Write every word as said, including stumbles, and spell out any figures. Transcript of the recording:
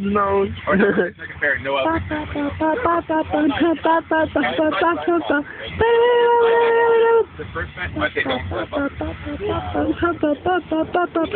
nose. Oh, no, it's like a fairy. No other. The first match, I say don't flip up.